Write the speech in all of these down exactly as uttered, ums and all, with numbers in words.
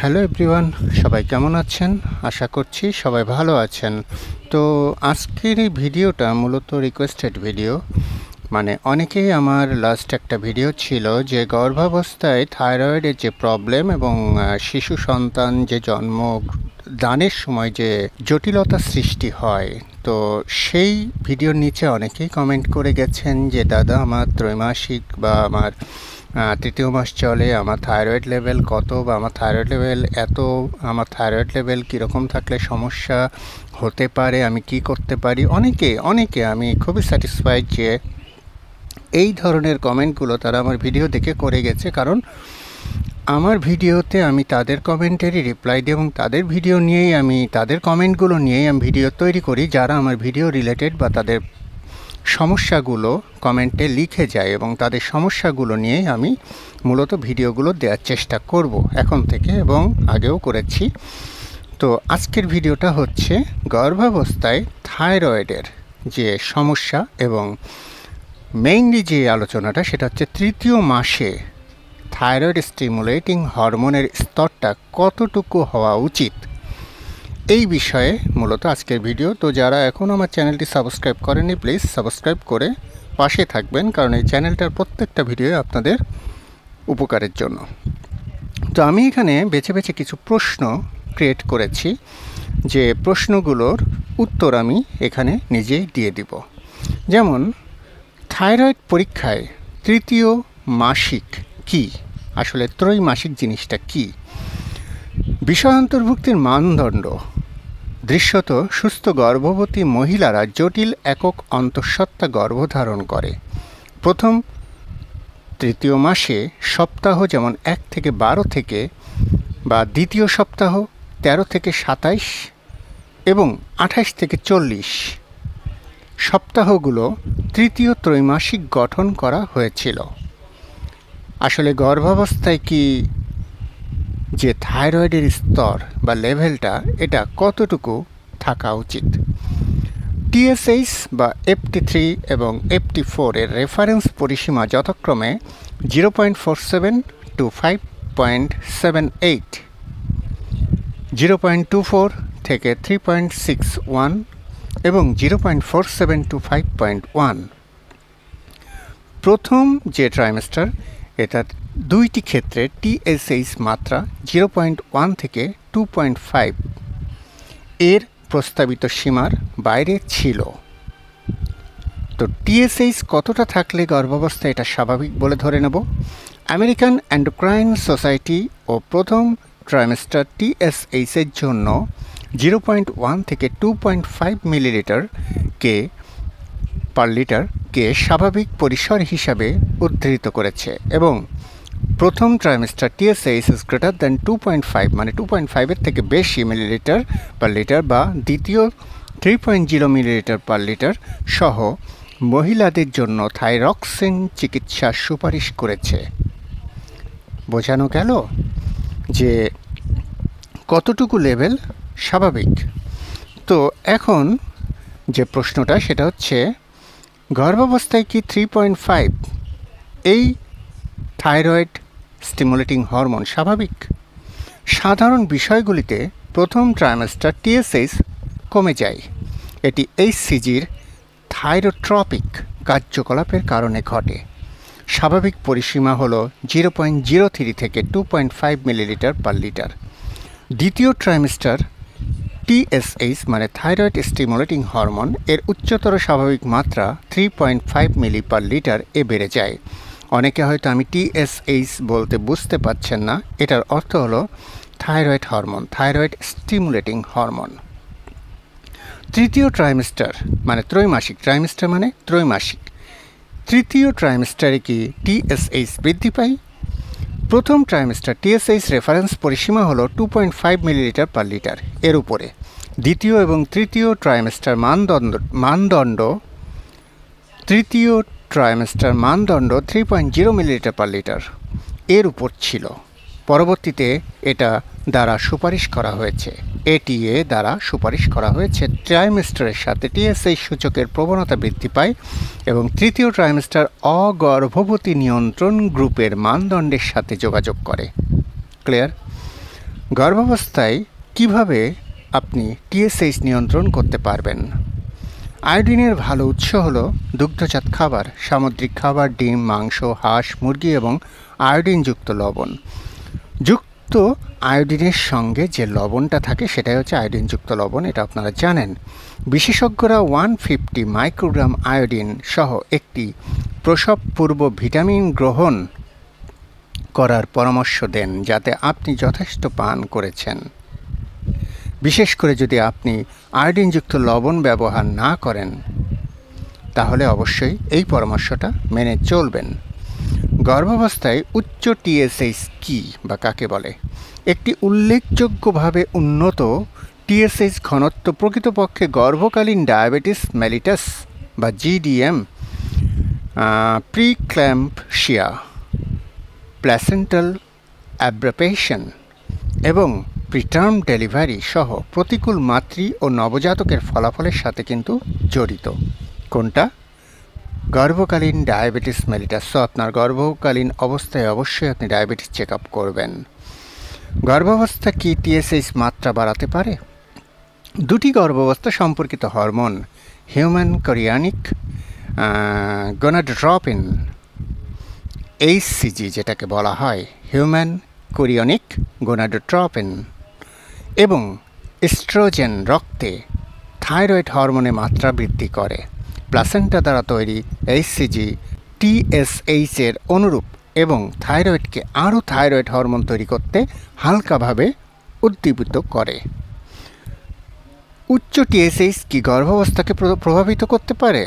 Hello everyone, সবাই কেমন আছেন? আশা করছি সবাই ভালো আছেন। তো আজকের এই ভিডিওটা মূলত রিকোয়েস্টেড ভিডিও। মানে অনেকেই আমার লাস্ট একটা ভিডিও ছিল যে গর্ভাবস্থায় থাইরয়েডের যে প্রবলেম এবং শিশু সন্তান যে জন্ম দানের সময় যে জটিলতা সৃষ্টি হয়, তো সেই ভিডিওর নিচে অনেকেই কমেন্ট করে গেছেন যে দাদা আমার ত্রৈমাসিক বা আমার তৃতীয় মাস চলে, আমার থাইরয়েড লেভেল কত বা আমার থাইরয়েড লেভেল এত, আমার থাইরয়েড লেভেল কীরকম থাকলে সমস্যা হতে পারে, আমি কি করতে পারি। অনেকে অনেকে আমি খুবই স্যাটিসফাইড যে এই ধরনের কমেন্টগুলো তারা আমার ভিডিও দেখে করে গেছে, কারণ আমার ভিডিওতে আমি তাদের কমেন্টেরই রিপ্লাই দিই এবং তাদের ভিডিও নিয়েই আমি তাদের কমেন্টগুলো নিয়েই আমি ভিডিও তৈরি করি, যারা আমার ভিডিও রিলেটেড বা তাদের সমস্যাগুলো কমেন্টে লিখে যায় এবং তাদের সমস্যাগুলো নিয়েই আমি মূলত ভিডিওগুলো দেওয়ার চেষ্টা করব এখন থেকে এবং আগেও করেছি। তো আজকের ভিডিওটা হচ্ছে গর্ভাবস্থায় থাইরয়েডের যে সমস্যা এবং মেইনলি যে আলোচনাটা সেটা হচ্ছে তৃতীয় মাসে থাইরয়েড স্টিমুলেটিং হরমোনের স্তরটা কতটুকু হওয়া উচিত, এই বিষয়ে মূলত আজকের ভিডিও। তো যারা এখন আমার চ্যানেলটি সাবস্ক্রাইব করেনি প্লিজ সাবস্ক্রাইব করে পাশে থাকবেন, কারণ এই চ্যানেলটার প্রত্যেকটা ভিডিও আপনাদের উপকারের জন্য। তো আমি এখানে বেছে বেছে কিছু প্রশ্ন ক্রিয়েট করেছি, যে প্রশ্নগুলোর উত্তর আমি এখানে নিজেই দিয়ে দিব। যেমন থাইরয়েড পরীক্ষায় তৃতীয় মাসিক কি, আসলে ত্রৈমাসিক জিনিসটা কি, বিষয় অন্তর্ভুক্তির মানদণ্ড, দৃশ্যত সুস্থ গর্ভবতী মহিলারা জটিল একক অন্তঃসত্ত্বা গর্ভধারণ করে। প্রথম তৃতীয় মাসে সপ্তাহ যেমন এক থেকে বারো থেকে বা দ্বিতীয় সপ্তাহ তেরো থেকে সাতাইশ এবং আঠাশ থেকে চল্লিশ সপ্তাহগুলো তৃতীয় ত্রৈমাসিক গঠন করা হয়েছিল। আসলে গর্ভাবস্থায় কি যে থাইরয়েডের স্তর বা লেভেলটা এটা কতটুকু থাকা উচিত। টিএসএইচ বা এফটি থ্রি এবং এফটি ফোর এর রেফারেন্স পরিসীমা যথাক্রমে zero point four seven two five point seven eight, zero point two four থেকে থ্রি পয়েন্ট সিক্স ওয়ান এবং zero point four seven two five point one. প্রথম যে trimester এটা দুইটি ক্ষেত্রে টিএসএইচ মাত্রা জিরো পয়েন্ট ওয়ান থেকে টু পয়েন্ট ফাইভ এর প্রস্তাবিত সীমার বাইরে ছিল। তো টিএসএইচ কতটা থাকলে গর্ভাবস্থা এটা স্বাভাবিক বলে ধরে নেব। আমেরিকান এন্ডোক্রাইন সোসাইটি ও প্রথম ট্রাইমেস্টার টিএসএইচের জন্য জিরো পয়েন্ট ওয়ান থেকে টু পয়েন্ট ফাইভ মিলিলিটারকে পার লিটারকে স্বাভাবিক পরিসর হিসাবে উদ্ধৃত করেছে এবং প্রথম trimester TSH is greater than two point five মানে টু পয়েন্ট ফাইভের থেকে বেশি মিলিলিটার পার লিটার বা দ্বিতীয় three point zero millilitre per litre সহ মহিলাদের জন্য থাইরক্সিন চিকিৎসার সুপারিশ করেছে। বোঝানো গেল যে কতটুকু লেভেল স্বাভাবিক। তো এখন যে প্রশ্নটা সেটা হচ্ছে গর্ভাবস্থায় কি থ্রি পয়েন্ট ফাইভ এই থাইরয়েড স্টিমুলেটিং হরমোন স্বাভাবিক? সাধারণ বিষয়গুলিতে প্রথম ট্রাইমেস্টার টিএসএইচ কমে যায়। এটি এইচসিজির থাইরোট্রপিক কার্যকলাপের কারণে ঘটে। স্বাভাবিক পরিসীমা হল জিরো পয়েন্ট জিরো থ্রি থেকে two point five millilitre per litre. দ্বিতীয় ট্রাইমেস্টার টিএসএইচ মানে থাইরয়েড স্টিমুলেটিং হরমোন এর উচ্চতর স্বাভাবিক মাত্রা three point five milli per litre এ বেড়ে যায়। অনেকে হয়তো আমি টিএসএইচ বলতে বুঝতে পারছেন না, এটার অর্থ হলো thyroid hormone, thyroid stimulating hormone. তৃতীয় ট্রাইমেস্টার মানে ত্রৈমাসিক, ট্রাইমেস্টার মানে ত্রৈমাসিক, তৃতীয় ট্রাইমেস্টারে কি টিএসএইচ বৃদ্ধি পায়? প্রথম ট্রাইমেস্টার টিএসএইচ রেফারেন্স পরিসীমা হলো two point five millilitre per litre এর উপরে। দ্বিতীয় এবং তৃতীয় ট্রাইমেস্টার মানদণ্ড মানদণ্ড তৃতীয় ট্রাইমেস্টার মানদণ্ড three point zero millilitre per litre এর উপর ছিল। পরবর্তীতে এটা দ্বারা সুপারিশ করা হয়েছে এটিএ দ্বারা সুপারিশ করা হয়েছে ট্রাইমেস্টারের সাথে টিএসএইচ সূচকের প্রবণতা বৃদ্ধি পায় এবং তৃতীয় ট্রাইমেস্টার অগর্ভবতী নিয়ন্ত্রণ গ্রুপের মানদণ্ডের সাথে যোগাযোগ করে। ক্লিয়ার? গর্ভাবস্থায় কিভাবে আপনি টিএসএইচ নিয়ন্ত্রণ করতে পারবেন? আয়োডিনের ভালো উৎস হলো দুগ্ধজাত খাবার, সামুদ্রিক খাবার, ডিম, মাংস, হাঁস, মুরগি এবং আয়োডিনযুক্ত লবণ। যুক্ত আয়োডিনের সঙ্গে যে লবণটা থাকে সেটাই হচ্ছে আয়োডিনযুক্ত লবণ, এটা আপনারা জানেন। বিশেষজ্ঞরা ওয়ান ফিফটি মাইক্রোগ্রাম আয়োডিন সহ একটি প্রসব পূর্ব ভিটামিন গ্রহণ করার পরামর্শ দেন যাতে আপনি যথেষ্ট পান করেছেন। বিশেষ করে যদি আপনি আয়োডিনযুক্ত লবণ ব্যবহার না করেন তাহলে অবশ্যই এই পরামর্শটা মেনে চলবেন। গর্ভাবস্থায় উচ্চ টিএসএইচ কী বা কাকে বলে? একটি উল্লেখযোগ্যভাবে উন্নত টিএসএইচ ঘনত্ব প্রকৃতপক্ষে গর্ভকালীন ডায়াবেটিস মেলিটাস বা জিডিএম, প্রিক্ল্যাম্পশিয়া, প্ল্যাসেন্টাল অ্যাব্রাপেশন এবং প্রিটার্ম ডেলিভারি সহ প্রতিকূল মাতৃ ও নবজাতকের ফলাফলের সাথে কিন্তু জড়িত। কোনটা? গর্ভকালীন ডায়াবেটিস মেলিটাস। সো আপনার গর্ভকালীন অবস্থায় অবশ্যই আপনি ডায়াবেটিস চেক আপ করবেন। গর্ভাবস্থা কি টিএসএইচ মাত্রা বাড়াতে পারে? দুটি গর্ভাবস্থা সম্পর্কিত hormone human chorionic gonadotropin HCG যেটাকে বলা হয় হিউম্যান কোরিয়নিক গনাডোট্রপিন এবং এস্ট্রোজেন রক্তে থাইরয়েড হরমোনের মাত্রা বৃদ্ধি করে। প্লাসেন্টা দ্বারা তৈরি এইচসিজি টিএসএইচ এর অনুরূপ এবং থাইরয়েডকে আরও থাইরয়েড হরমোন তৈরি করতে হালকাভাবে উদ্দীপিত করে। উচ্চ টিএসএইচ কি গর্ভাবস্থাকে প্রভাবিত করতে পারে?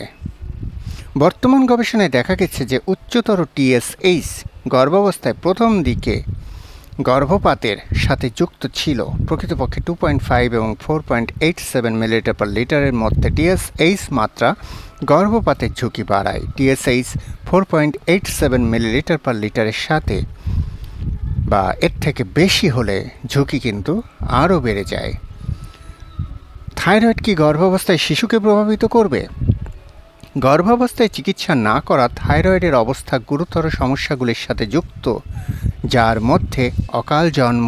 বর্তমান গবেষণায় দেখা গেছে যে উচ্চতর টিএসএইচ গর্ভাবস্থায় প্রথম দিকে গর্ভপাতের সাথে যুক্ত ছিল। প্রকৃতপক্ষে টু পয়েন্ট ফাইভ এবং four point eight seven millilitre per লিটারের মধ্যে টিএসএইচ মাত্রা গর্ভপাতের ঝুঁকি বাড়ায়। TSH four point eight seven millilitre per লিটারের সাথে বা এর থেকে বেশি হলে ঝুঁকি কিন্তু আরও বেড়ে যায়। থাইরয়েড কি গর্ভাবস্থায় শিশুকে প্রভাবিত করবে? গর্ভাবস্থায় চিকিৎসা না করা থাইরয়েডের অবস্থা গুরুতর সমস্যাগুলির সাথে যুক্ত, যার মধ্যে অকাল জন্ম,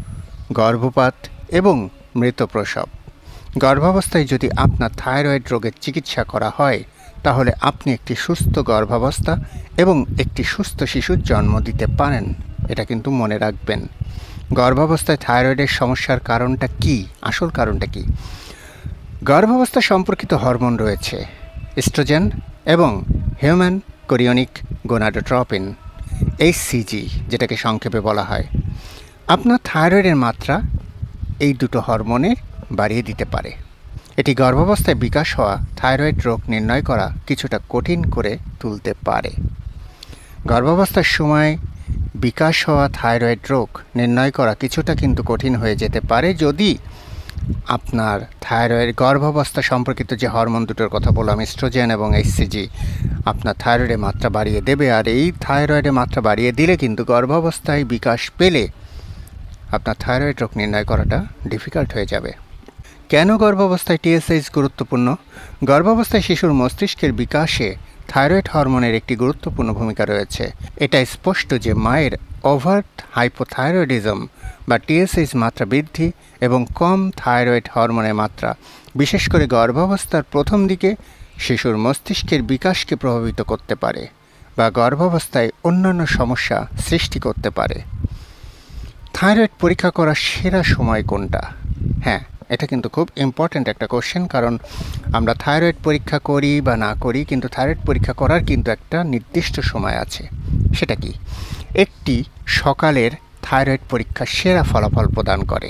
গর্ভপাত এবং মৃত প্রসব। গর্ভাবস্থায় যদি আপনার থাইরয়েড রোগের চিকিৎসা করা হয় তাহলে আপনি একটি সুস্থ গর্ভাবস্থা এবং একটি সুস্থ শিশুর জন্ম দিতে পারেন। এটা কিন্তু মনে রাখবেন। গর্ভাবস্থায় থাইরয়েডের সমস্যার কারণটা কি? আসল কারণটা কি? গর্ভাবস্থা সম্পর্কিত হরমোন রয়েছে এস্ট্রোজেন এবং হিউম্যান কোরিয়নিক গনাডোট্রপিন এইচসিজি যেটাকে সংক্ষেপে বলা হয়। আপনার থাইরয়েডের মাত্রা এই দুটো হরমোনের বাড়িয়ে দিতে পারে। এটি গর্ভাবস্থায় বিকাশ হওয়া থাইরয়েড রোগ নির্ণয় করা কিছুটা কঠিন করে তুলতে পারে। গর্ভাবস্থার সময় বিকাশ হওয়া থাইরয়েড রোগ নির্ণয় করা কিছুটা কিন্তু কঠিন হয়ে যেতে পারে যদি আপনার থাইরয়েড গর্ভাবস্থা সম্পর্কিত যে হরমোন দুটোর কথা বললাম এস্ট্রোজেন এবং এইচসিজি আপনার থাইরয়েডের মাত্রা বাড়িয়ে দেবে। আর এই থাইরয়েডের মাত্রা বাড়িয়ে দিলে কিন্তু গর্ভাবস্থায় বিকাশ পেলে আপনার থাইরয়েড রোগ নির্ণয় করাটা ডিফিকাল্ট হয়ে যাবে। কেন গর্ভাবস্থায় টিএসএইচ গুরুত্বপূর্ণ? গর্ভাবস্থায় শিশুর মস্তিষ্কের বিকাশে থাইরয়েড হরমোনের একটি গুরুত্বপূর্ণ ভূমিকা রয়েছে। এটা স্পষ্ট যে মায়ের ওভার্ট হাইপোথাইরয়েডিজম বা টিএসএইচ মাত্রা বৃদ্ধি এবং কম থাইরয়েড হরমোনের মাত্রা বিশেষ করে গর্ভাবস্থার প্রথম দিকে শিশুর মস্তিষ্কের বিকাশকে প্রভাবিত করতে পারে বা গর্ভাবস্থায় অন্যান্য সমস্যা সৃষ্টি করতে পারে। থাইরয়েড পরীক্ষা করার সেরা সময় কোনটা? হ্যাঁ, এটা কিন্তু খুব ইম্পর্ট্যান্ট একটা কোশ্চেন, কারণ আমরা থাইরয়েড পরীক্ষা করি বা না করি কিন্তু থাইরয়েড পরীক্ষা করার কিন্তু একটা নির্দিষ্ট সময় আছে। সেটা কি? একটি সকালের থাইরয়েড পরীক্ষা সেরা ফলাফল প্রদান করে।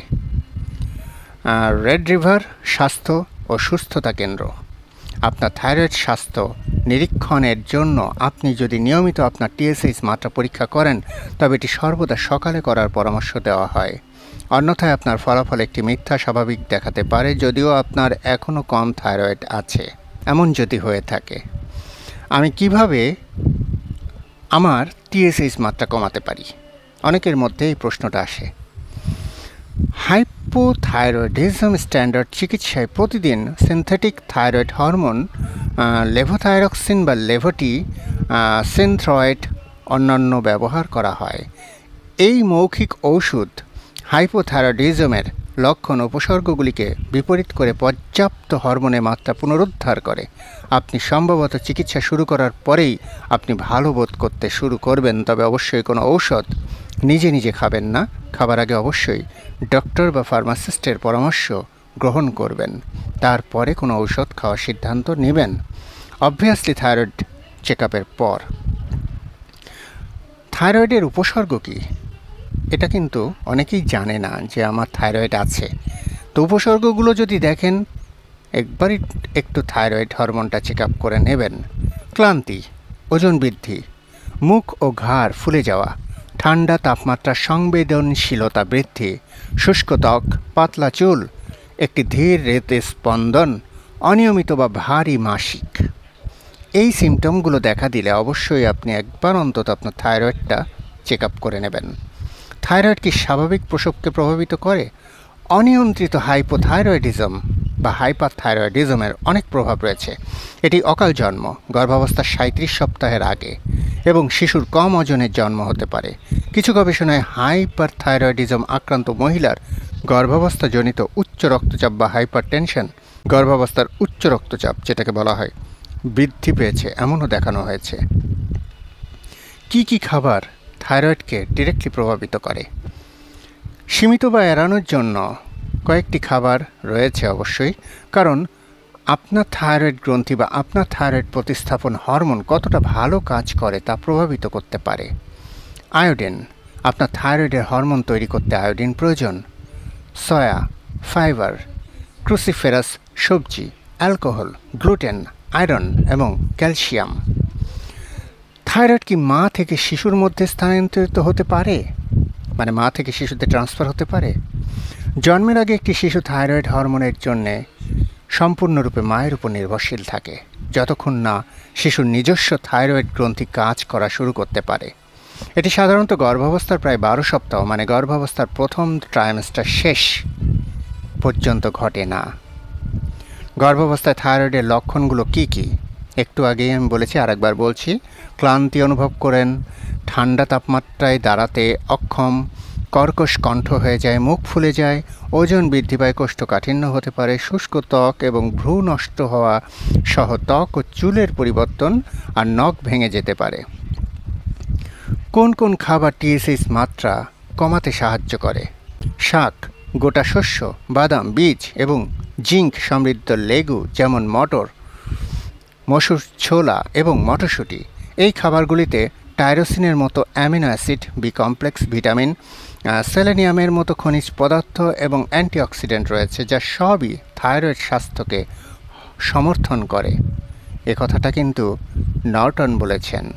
রেড রিভার স্বাস্থ্য ও সুস্থতা কেন্দ্র আপনার থাইরয়েড স্বাস্থ্য নিরীক্ষণের জন্য আপনি যদি নিয়মিত আপনার টিএসএইচ মাত্রা পরীক্ষা করেন তবে এটি সর্বদা সকালে করার পরামর্শ দেওয়া হয়। অন্যথায় আপনার ফলাফল একটি মিথ্যা স্বাভাবিক দেখাতে পারে যদিও আপনার এখনও কম থাইরয়েড আছে। এমন যদি হয়ে থাকে, আমি কিভাবে আমার টিএসএইচ মাত্রা কমাতে পারি? অনেকের মধ্যে এই প্রশ্নটা আসে। হাইপোথাইরয়েডিজম স্ট্যান্ডার্ড চিকিৎসায় প্রতিদিন সিনথেটিক থাইরয়েড হরমোন লেভোথাইরক্সিন বা লেভোটি সিনথ্রয়েড অন্যান্য ব্যবহার করা হয়। এই মৌখিক ঔষধ হাইপোথাইরয়েডিজমের লক্ষণ উপসর্গগুলিকে বিপরীত করে পর্যাপ্ত হরমোনের মাত্রা পুনরুদ্ধার করে। আপনি সম্ভবত চিকিৎসা শুরু করার পরেই আপনি ভালো বোধ করতে শুরু করবেন, তবে অবশ্যই কোনো ঔষধ নিজে নিজে খাবেন না। খাবার আগে অবশ্যই ডক্টর বা ফার্মাসিস্টের পরামর্শ গ্রহণ করবেন, তারপরে কোনো ঔষধ খাওয়ার সিদ্ধান্ত নেবেন অবভিয়াসলি থাইরয়েড চেক আপের পর। থাইরয়েডের উপসর্গ কী, এটা কিন্তু অনেকেই জানে না যে আমার থাইরয়েড আছে। তো উপসর্গগুলো যদি দেখেন, একবারই একটু থাইরয়েড হরমোনটা চেক আপ করে নেবেন। ক্লান্তি, ওজন বৃদ্ধি, মুখ ও ঘাড় ফুলে যাওয়া, ঠান্ডা তাপমাত্রার সংবেদনশীলতা বৃদ্ধি, শুষ্ক ত্বক, পাতলা চুল, একটি ধীর রেতে স্পন্দন, অনিয়মিত বা ভারী মাসিক। এই সিমটমগুলো দেখা দিলে অবশ্যই আপনি একবার অন্তত আপনার থাইরয়েডটা চেক আপ করে নেবেন। থাইরয়েড কি স্বাভাবিক প্রসবকে প্রভাবিত করে? অনিয়ন্ত্রিত হাইপোথাইরয়েডিজম বা হাইপারথাইরয়েডিজমের অনেক প্রভাব রয়েছে। এটি অকাল জন্ম, গর্ভাবস্থার সাঁত্রিশ সপ্তাহের আগে এবং শিশুর কম ওজনের জন্ম হতে পারে। কিছু গবেষণায় হাইপারথাইরয়েডিজম আক্রান্ত মহিলার গর্ভাবস্থাজনিত উচ্চ রক্তচাপ বা হাইপারটেনশন, গর্ভাবস্থার উচ্চ রক্তচাপ যেটাকে বলা হয়, বৃদ্ধি পেয়েছে এমনও দেখানো হয়েছে। কি কি খাবার থাইরয়েডকে ডিরেক্টলি প্রভাবিত করে? সীমিত বা এড়ানোর জন্য কয়েকটি খাবার রয়েছে অবশ্যই, কারণ আপনার থাইরয়েড গ্রন্থি বা আপনার থাইরয়েড প্রতিস্থাপন হরমোন কতটা ভালো কাজ করে তা প্রভাবিত করতে পারে। আয়োডিন, আপনার থাইরয়েডের হরমোন তৈরি করতে আয়োডিন প্রয়োজন। সয়া, ফাইবার, ক্রুসিফেরাস সবজি, অ্যালকোহল, গ্লুটেন, আয়রন এবং ক্যালসিয়াম। থাইরয়েড কি মা থেকে শিশুর মধ্যে স্থানান্তরিত হতে পারে, মানে মা থেকে শিশুতে ট্রান্সফার হতে পারে? জন্মের আগে একটি শিশু থাইরয়েড হরমোনের জন্যে সম্পূর্ণরূপে মায়ের উপর নির্ভরশীল থাকে, যতক্ষণ না শিশুর নিজস্ব থাইরয়েড গ্রন্থি কাজ করা শুরু করতে পারে। এটি সাধারণত গর্ভাবস্থার প্রায় বারো সপ্তাহ, মানে গর্ভাবস্থার প্রথম ট্রাইমেস্টার শেষ পর্যন্ত ঘটে না। গর্ভাবস্থায় থাইরয়েডের লক্ষণগুলো কি কি? একটু আগেই আমি বলেছি, আরেকবার বলছি। ক্লান্তি অনুভব করেন, ঠান্ডা তাপমাত্রায় দাঁড়াতে অক্ষম, কর্কশ কণ্ঠ হয়ে যায়, মুখ ফুলে যায়, ওজন বৃদ্ধি পায়, কোষ্ঠকাঠিন্য হতে পারে, শুষ্ক ত্বক এবং ভ্রূ নষ্ট হওয়া সহ ত্বক ও চুলের পরিবর্তন আর নখ ভেঙে যেতে পারে। কোন কোন খাবার টিএসএইচ মাত্রা কমাতে সাহায্য করে? শাক, গোটা শস্য, বাদাম, বীজ এবং জিঙ্ক সমৃদ্ধ লেগু যেমন মটর, মসুর, ছোলা এবং মটরশুঁটি। এই খাবারগুলিতে টাইরোসিনের মতো amino acid, B complex, vitamin, সেলেনিয়ামের মতো খনিজ পদার্থ এবং অ্যান্টিঅক্সিডেন্ট রয়েছে, যা সবই থাইরয়েড স্বাস্থ্যকে সমর্থন করে। এ কথাটা কিন্তু নর্টন বলেছেন।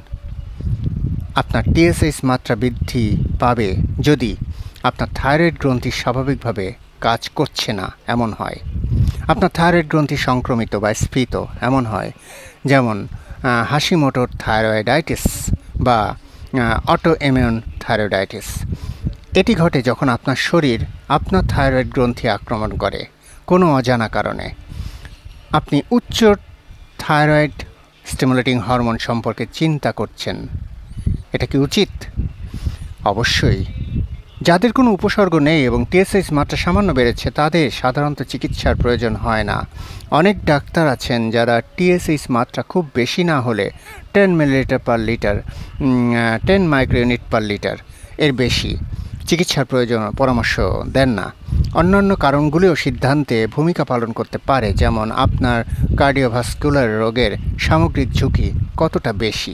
আপনার টিএসএইচ মাত্রা বৃদ্ধি পাবে যদি আপনার থাইরয়েড গ্রন্থি স্বাভাবিকভাবে কাজ করছে না এমন হয়, আপনার থাইরয়েড গ্রন্থি সংক্রমিত বা স্ফীত এমন হয়, যেমন হাশিমোটোর থাইরয়েডাইটিস বা অটো ইমিউন থাইরয়েডাইটিস। এটি ঘটে যখন আপনার শরীর আপনার থাইরয়েড গ্রন্থি আক্রমণ করে কোনো অজানা কারণে। আপনি উচ্চ থাইরয়েড স্টিমুলেটিং হরমোন সম্পর্কে চিন্তা করছেন, এটা কি উচিত? অবশ্যই। যাদের কোনো উপসর্গ নেই এবং টিএসএইচ মাত্রা সামান্য বেড়েছে, তাদের সাধারণত চিকিৎসার প্রয়োজন হয় না। অনেক ডাক্তার আছেন যারা টিএসএইচ মাত্রা খুব বেশি না হলে ten millilitre per litre, ten micro unit per litre এর বেশি চিকিৎসার প্রয়োজন পরামর্শ দেন না। অন্যান্য কারণগুলিও সিদ্ধান্তে ভূমিকা পালন করতে পারে, যেমন আপনার কার্ডিওভাস্কুলার রোগের সামগ্রিক ঝুঁকি কতটা বেশি।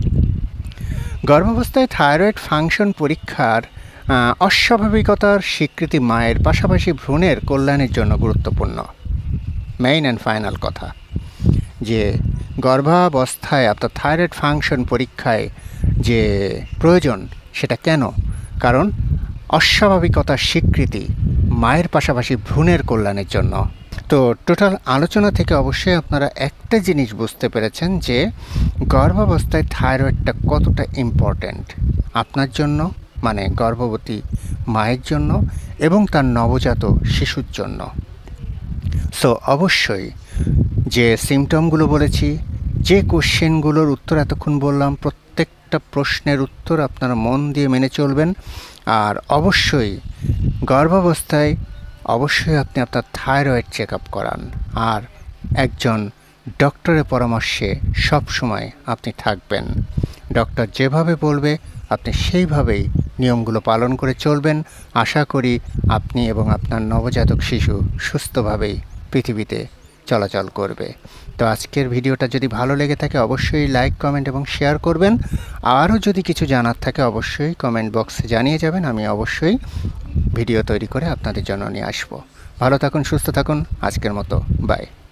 গর্ভাবস্থায় থাইরয়েড ফাংশন পরীক্ষার অস্বাভাবিকতার স্বীকৃতি মায়ের পাশাপাশি ভ্রূণের কল্যাণের জন্য গুরুত্বপূর্ণ। মেইন অ্যান্ড ফাইনাল কথা যে গর্ভাবস্থায় আপনার থাইরয়েড ফাংশন পরীক্ষায় যে প্রয়োজন সেটা কেন? কারণ অস্বাভাবিকতার স্বীকৃতি মায়ের পাশাপাশি ভ্রূণের কল্যাণের জন্য। তো টোটাল আলোচনা থেকে অবশ্যই আপনারা একটা জিনিস বুঝতে পেরেছেন যে গর্ভাবস্থায় থাইরয়েডটা কতটা ইম্পর্ট্যান্ট আপনার জন্য, মানে গর্ভবতী মায়ের জন্য এবং তার নবজাত শিশুর জন্য। সো অবশ্যই যে সিমটমগুলো বলেছি, যে কোশ্চেনগুলোর উত্তর এতক্ষণ বললাম, প্রত্যেকটা প্রত্যেকটা প্রশ্নের উত্তর আপনারা মন দিয়ে মেনে চলবেন। আর অবশ্যই গর্ভাবস্থায় অবশ্যই আপনি আপনার থাইরয়েড চেক আপ করান। আর একজন ডক্টরের পরামর্শে সব সময় আপনি থাকবেন। ডক্টর যেভাবে বলবে আপনি সেইভাবেই নিয়মগুলো পালন করে চলবেন। আশা করি আপনি এবং আপনার নবজাতক শিশু সুস্থভাবেই পৃথিবীতে চলাচল করবে। তো আজকের ভিডিওটা যদি ভালো লেগে থাকে অবশ্যই লাইক, কমেন্ট এবং শেয়ার করবেন। আরও যদি কিছু জানার থাকে অবশ্যই কমেন্ট বক্সে জানিয়ে যাবেন। আমি অবশ্যই ভিডিও তৈরি করে আপনাদের জন্য নিয়ে আসবো। ভালো থাকুন, সুস্থ থাকুন। আজকের মতো বাই।